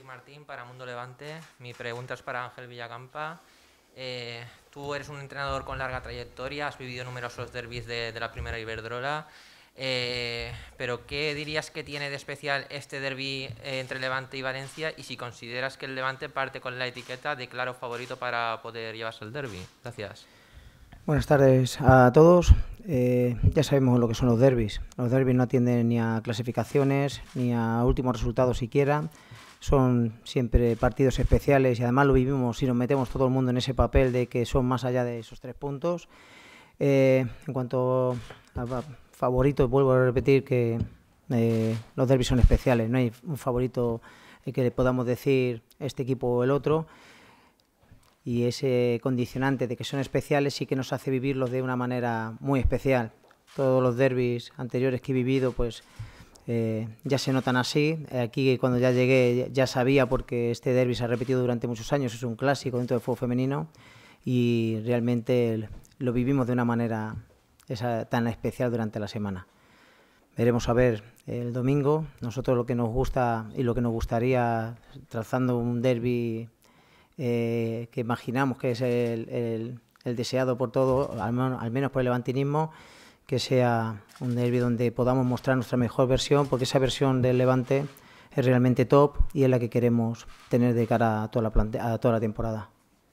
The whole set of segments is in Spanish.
Martín para Mundo Levante. Mi pregunta es para Ángel Villacampa. Tú eres un entrenador con larga trayectoria, has vivido numerosos derbis de la primera Iberdrola, pero ¿qué dirías que tiene de especial este derbi entre Levante y Valencia? Y si consideras que el Levante parte con la etiqueta de claro favorito para poder llevarse el derbi. Gracias. Buenas tardes a todos. Ya sabemos lo que son los derbis. Los derbis no atienden ni a clasificaciones ni a últimos resultados siquiera. Son siempre partidos especiales y además lo vivimos y nos metemos todo el mundo en ese papel de que son más allá de esos 3 puntos. En cuanto a favoritos, vuelvo a repetir que los derbis son especiales. No hay un favorito que le podamos decir este equipo o el otro. Y ese condicionante de que son especiales sí que nos hace vivirlos de una manera muy especial. Todos los derbis anteriores que he vivido pues ya se notan así. Aquí cuando ya llegué ya sabía, porque este derbi se ha repetido durante muchos años, es un clásico dentro del fútbol femenino y realmente lo vivimos de una manera tan especial durante la semana. Veremos a ver el domingo. Nosotros lo que nos gusta y lo que nos gustaría, trazando un derbi que imaginamos que es el deseado por todo, al menos por el levantinismo, que sea un derbi donde podamos mostrar nuestra mejor versión, porque esa versión del Levante es realmente top y es la que queremos tener de cara a toda la temporada.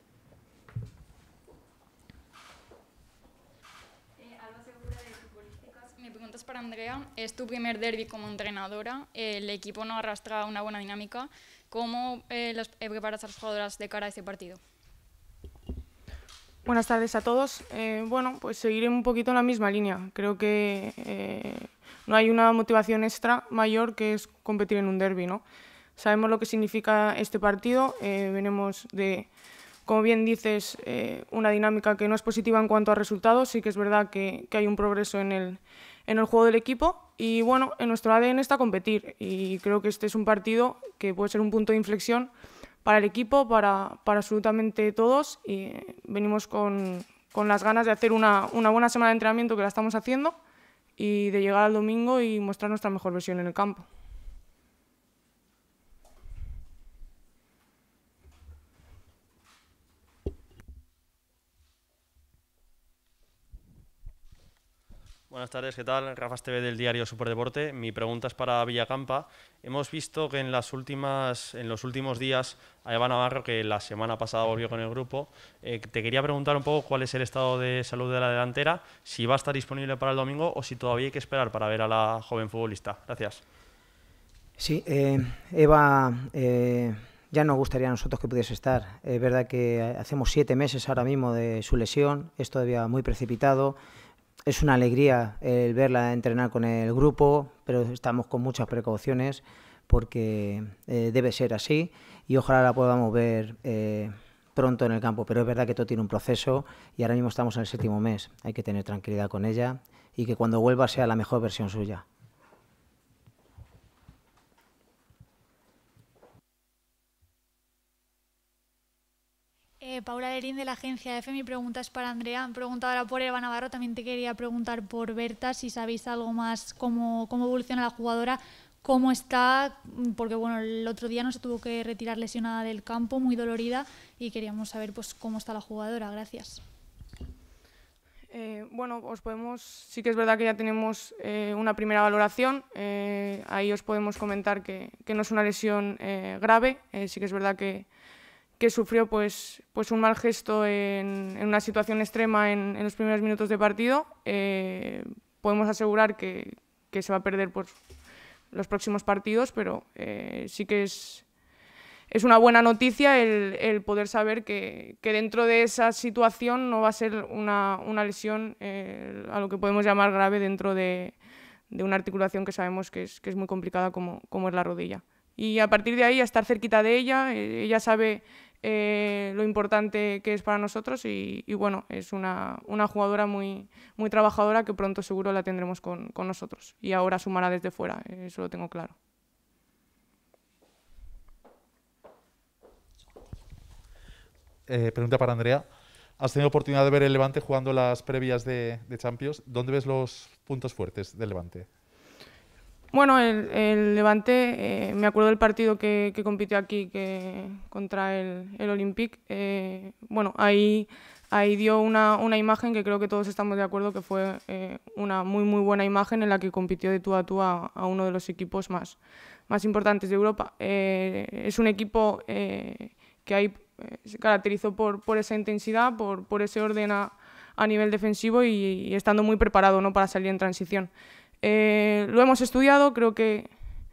Mi pregunta es para Andrea. Es tu primer derbi como entrenadora. El equipo no arrastra una buena dinámica. ¿Cómo preparas a las jugadoras de cara a este partido? Buenas tardes a todos. Bueno, pues seguiré un poquito en la misma línea. Creo que no hay una motivación extra mayor que es competir en un derbi, ¿no? Sabemos lo que significa este partido. Venimos de, como bien dices, una dinámica que no es positiva en cuanto a resultados. Sí que es verdad que hay un progreso en el juego del equipo. Y bueno, en nuestro ADN está competir y creo que este es un partido que puede ser un punto de inflexión para el equipo, para absolutamente todos, y venimos con las ganas de hacer una buena semana de entrenamiento, que la estamos haciendo, y de llegar al domingo y mostrar nuestra mejor versión en el campo. Buenas tardes, ¿qué tal? Rafa Esteve del diario Superdeporte. Mi pregunta es para Villacampa. Hemos visto que en los últimos días a Eva Navarro, que la semana pasada volvió con el grupo, te quería preguntar un poco cuál es el estado de salud de la delantera, si va a estar disponible para el domingo o si todavía hay que esperar para ver a la joven futbolista. Gracias. Sí, Eva ya nos gustaría a nosotros que pudiese estar. Es verdad que hacemos 7 meses ahora mismo de su lesión, es todavía muy precipitado. Es una alegría el verla entrenar con el grupo, pero estamos con muchas precauciones porque debe ser así y ojalá la podamos ver pronto en el campo. Pero es verdad que todo tiene un proceso y ahora mismo estamos en el 7.º mes. Hay que tener tranquilidad con ella y que cuando vuelva sea la mejor versión suya. Paula Lerín, de la agencia EFE. Mi pregunta es para Andrea. Han preguntado ahora por Eva Navarro. También te quería preguntar por Berta, si sabéis algo más, cómo evoluciona la jugadora, cómo está, porque bueno, el otro día no se tuvo que retirar lesionada del campo, muy dolorida, y queríamos saber pues cómo está la jugadora. Gracias. Bueno, sí que es verdad que ya tenemos una primera valoración. Ahí os podemos comentar que no es una lesión grave. Sí que es verdad que sufrió pues un mal gesto en una situación extrema en los primeros minutos de partido. Podemos asegurar que se va a perder por los próximos partidos, pero sí que es una buena noticia el poder saber que dentro de esa situación no va a ser una lesión a lo que podemos llamar grave dentro de una articulación que sabemos que es muy complicada como es la rodilla. Y a partir de ahí, a estar cerquita de ella, ella sabe lo importante que es para nosotros y bueno, es una jugadora muy, muy trabajadora que pronto seguro la tendremos con nosotros. Y ahora sumará desde fuera, eso lo tengo claro. Pregunta para Andrea. Has tenido oportunidad de ver el Levante jugando las previas de Champions. ¿Dónde ves los puntos fuertes del Levante? Bueno, el Levante, me acuerdo del partido que compitió aquí contra el Olympique. Bueno, ahí dio una imagen que creo que todos estamos de acuerdo que fue una muy muy buena imagen en la que compitió de tú a tú a uno de los equipos más importantes de Europa. Es un equipo que ahí se caracterizó por esa intensidad, por ese orden a nivel defensivo y estando muy preparado, ¿no?, para salir en transición. Lo hemos estudiado, creo que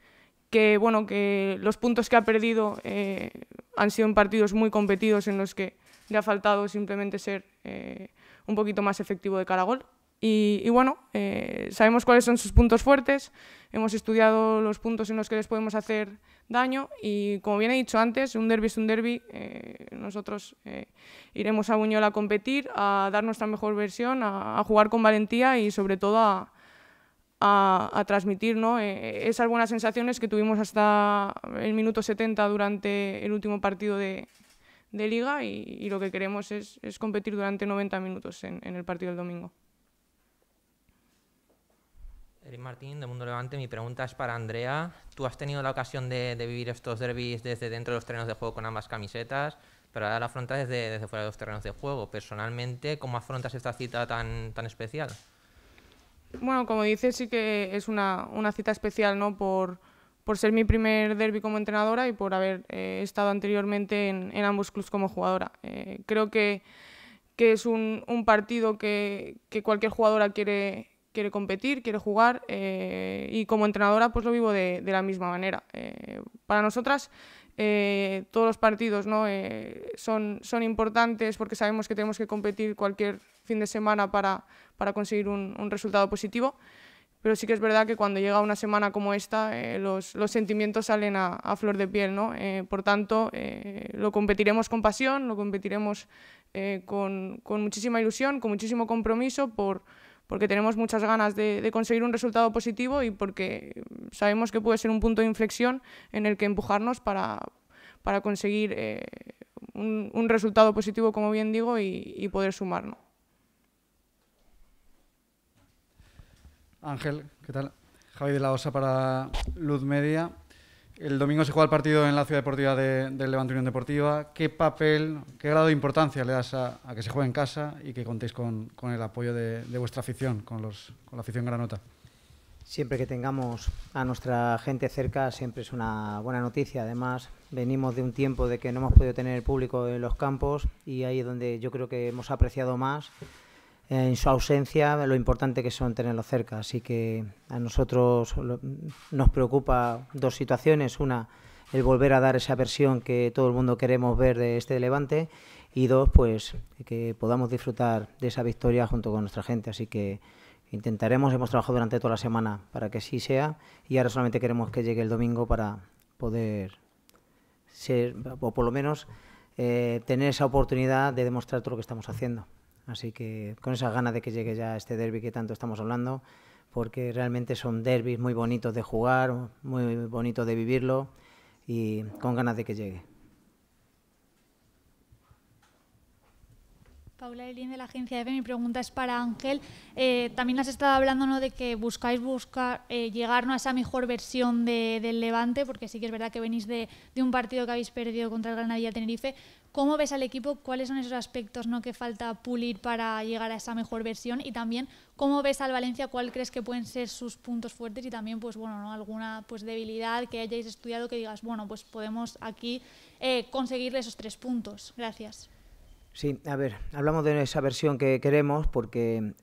los puntos que ha perdido han sido en partidos muy competidos en los que le ha faltado simplemente ser un poquito más efectivo de cara a gol. Y bueno, sabemos cuáles son sus puntos fuertes, hemos estudiado los puntos en los que les podemos hacer daño y, como bien he dicho antes, un derbi es un derbi. Nosotros iremos a Buñol a competir, a dar nuestra mejor versión, a jugar con valentía y sobre todo a transmitir, ¿no?, esas buenas sensaciones que tuvimos hasta el minuto 70 durante el último partido de Liga y lo que queremos es competir durante 90 minutos en el partido del domingo. Eric Martín, de Mundo Levante. Mi pregunta es para Andrea. Tú has tenido la ocasión de vivir estos derbis desde dentro de los terrenos de juego con ambas camisetas, pero ahora la afrontas desde fuera de los terrenos de juego. Personalmente, ¿cómo afrontas esta cita tan especial? Bueno, como dices, sí que es una cita especial, ¿no?, por ser mi primer derbi como entrenadora y por haber estado anteriormente en ambos clubes como jugadora. Creo que es un partido que cualquier jugadora quiere competir, quiere jugar, y como entrenadora pues lo vivo de la misma manera. Para nosotras todos los partidos, ¿no?, son importantes porque sabemos que tenemos que competir cualquier fin de semana para conseguir un resultado positivo, pero sí que es verdad que cuando llega una semana como esta los sentimientos salen a flor de piel, ¿no? Por tanto, lo competiremos con pasión, lo competiremos con muchísima ilusión, con muchísimo compromiso, porque tenemos muchas ganas de conseguir un resultado positivo y porque sabemos que puede ser un punto de inflexión en el que empujarnos para conseguir un resultado positivo, como bien digo, y poder sumarnos. Ángel, ¿qué tal? Javi de la Osa para Luz Media. El domingo se juega el partido en la Ciudad Deportiva del Levante Unión Deportiva. ¿Qué papel, qué grado de importancia le das a que se juegue en casa y que contéis con el apoyo de vuestra afición, con la afición granota? Siempre que tengamos a nuestra gente cerca siempre es una buena noticia. Además, venimos de un tiempo de que no hemos podido tener público en los campos y ahí es donde yo creo que hemos apreciado más en su ausencia lo importante que son tenerlos cerca. Así que a nosotros nos preocupa dos situaciones. Una, el volver a dar esa versión que todo el mundo queremos ver de este Levante, y dos, pues que podamos disfrutar de esa victoria junto con nuestra gente. Así que intentaremos, hemos trabajado durante toda la semana para que sí sea, y ahora solamente queremos que llegue el domingo para poder ser, o por lo menos tener esa oportunidad de demostrar todo lo que estamos haciendo. Así que con esas ganas de que llegue ya este derbi que tanto estamos hablando, porque realmente son derbis muy bonitos de jugar, muy bonitos de vivirlo, y con ganas de que llegue. Paula Elín, de la agencia EFE. Mi pregunta es para Ángel. También has estado hablando, ¿no?, de que buscar llegar, ¿no?, a esa mejor versión del Levante, porque sí que es verdad que venís de un partido que habéis perdido contra el Granadilla Tenerife. ¿Cómo ves al equipo? ¿Cuáles son esos aspectos, ¿no?, que falta pulir para llegar a esa mejor versión? Y también, ¿cómo ves al Valencia? ¿Cuál crees que pueden ser sus puntos fuertes? Y también, pues bueno, ¿no?, alguna pues debilidad que hayáis estudiado que digas, bueno, pues podemos aquí conseguirle esos 3 puntos. Gracias. Sí, a ver, hablamos de esa versión que queremos porque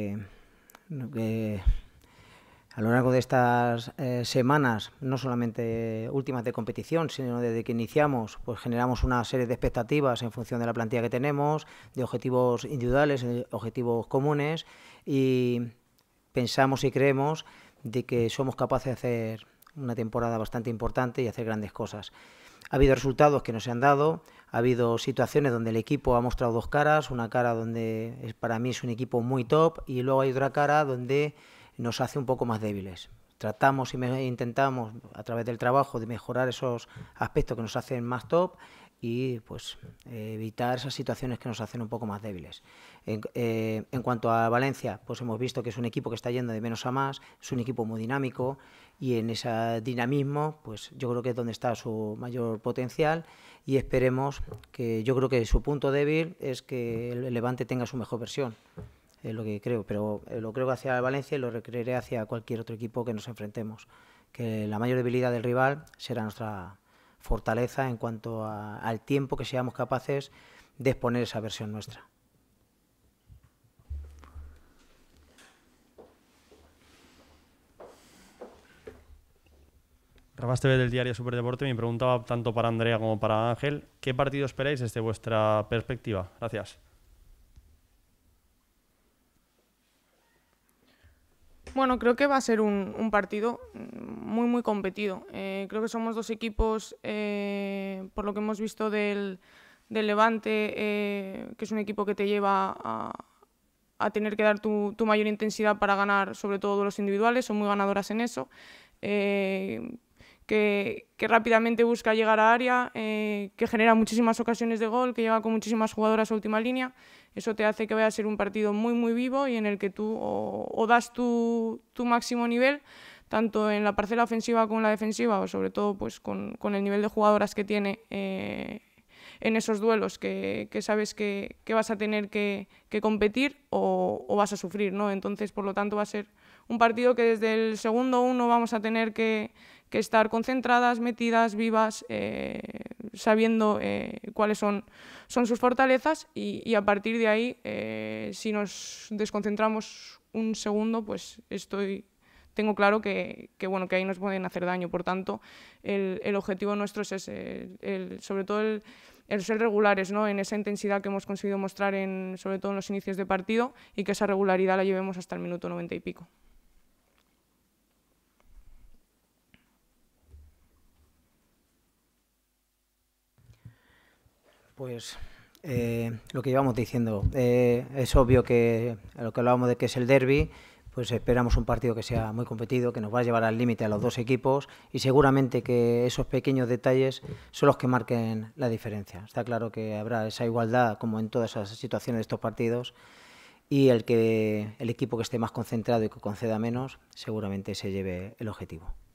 a lo largo de estas semanas, no solamente últimas de competición, sino desde que iniciamos, pues generamos una serie de expectativas en función de la plantilla que tenemos, de objetivos individuales, de objetivos comunes, y pensamos y creemos de que somos capaces de hacer una temporada bastante importante y hacer grandes cosas. Ha habido resultados que no se han dado, ha habido situaciones donde el equipo ha mostrado dos caras, una cara donde para mí es un equipo muy top y luego hay otra cara donde nos hace un poco más débiles. Tratamos y intentamos a través del trabajo de mejorar esos aspectos que nos hacen más top y pues evitar esas situaciones que nos hacen un poco más débiles. En cuanto a Valencia, pues hemos visto que es un equipo que está yendo de menos a más, es un equipo muy dinámico y en ese dinamismo pues yo creo que es donde está su mayor potencial y esperemos que, yo creo que su punto débil es que el Levante tenga su mejor versión, es lo que creo, pero lo creo hacia Valencia y lo recrearé hacia cualquier otro equipo que nos enfrentemos, que la mayor debilidad del rival será nuestra fortaleza en cuanto al tiempo que seamos capaces de exponer esa versión nuestra. Rafas TV del diario Superdeporte. Me preguntaba tanto para Andrea como para Ángel, ¿qué partido esperáis desde vuestra perspectiva? Gracias. Bueno, creo que va a ser un partido muy competido. Creo que somos dos equipos, por lo que hemos visto del Levante, que es un equipo que te lleva a tener que dar tu mayor intensidad para ganar, sobre todo los individuales, son muy ganadoras en eso. Que rápidamente busca llegar a área, que genera muchísimas ocasiones de gol, que llega con muchísimas jugadoras a última línea. Eso te hace que vaya a ser un partido muy vivo y en el que tú o das tu máximo nivel, tanto en la parcela ofensiva como en la defensiva, o sobre todo pues, con el nivel de jugadoras que tiene en esos duelos que sabes que vas a tener que competir o vas a sufrir, ¿no? Entonces, por lo tanto, va a ser un partido que desde el segundo uno vamos a tener que estar concentradas, metidas, vivas, sabiendo cuáles son sus fortalezas y a partir de ahí, si nos desconcentramos un segundo, pues tengo claro que ahí nos pueden hacer daño. Por tanto, el objetivo nuestro es ese, sobre todo el ser regulares, ¿no? En esa intensidad que hemos conseguido mostrar sobre todo en los inicios de partido y que esa regularidad la llevemos hasta el minuto 90 y pico. Pues lo que íbamos diciendo, es obvio que a lo que hablábamos de que es el derbi, pues esperamos un partido que sea muy competido, que nos va a llevar al límite a los dos equipos y seguramente que esos pequeños detalles son los que marquen la diferencia. Está claro que habrá esa igualdad como en todas esas situaciones de estos partidos y el equipo que esté más concentrado y que conceda menos seguramente se lleve el objetivo.